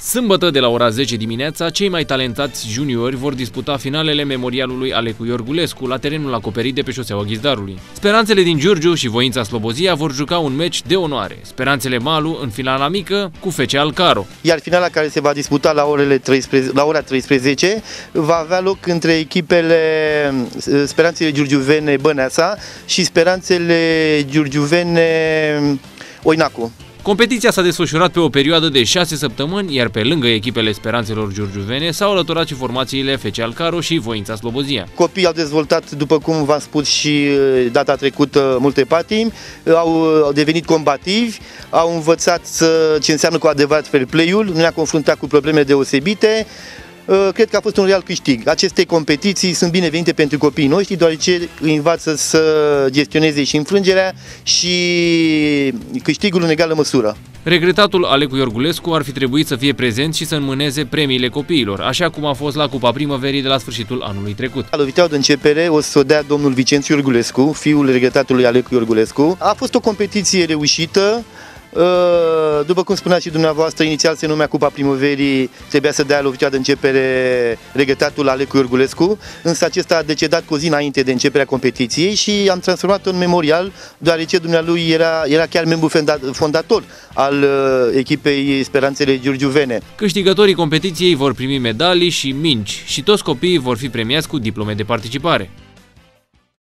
Sâmbătă de la ora 10 dimineața, cei mai talentați juniori vor disputa finalele memorialului Alecu Iorgulescu la terenul acoperit de pe șoseaua Ghizdarului. Speranțele din Giurgiu și Voința Slobozia vor juca un meci de onoare. Speranțele Malu în finala mică cu FC Alcaro. Iar finala, care se va disputa la ora 13 va avea loc între echipele Speranțele Giurgiuvene Băneasa și Speranțele Giurgiuvene Oinacu. Competiția s-a desfășurat pe o perioadă de 6 săptămâni, iar pe lângă echipele Speranțelor Giurgiuvene s-au alăturat și formațiile FC Alcaro și Voința Slobozia. Copiii au dezvoltat, după cum v-am spus și data trecută, multe patimi, au devenit combativi, au învățat ce înseamnă cu adevărat fair play-ul, nu ne-a confruntat cu probleme deosebite. Cred că a fost un real câștig. Aceste competiții sunt binevenite pentru copiii noștri, deoarece îi învață să gestioneze și înfrângerea și câștigul în egală măsură. Regretatul Alecu Iorgulescu ar fi trebuit să fie prezent și să înmâneze premiile copiilor, așa cum a fost la Cupa Primăverii de la sfârșitul anului trecut. Loviteaua de începere o să o dea domnul Vicențiu Iorgulescu, fiul regretatului Alecu Iorgulescu. A fost o competiție reușită. După cum spuneați și dumneavoastră, inițial se numea Cupa Primăverii, trebuia să dea loviteaua de începere regretatul Alecu Iorgulescu, însă acesta a decedat cu o zi înainte de începerea competiției și am transformat-o în memorial, deoarece dumnealui era chiar membru fondator al echipei Speranțele Giurgiuvene. Câștigătorii competiției vor primi medalii și mingi și toți copiii vor fi premiați cu diplome de participare.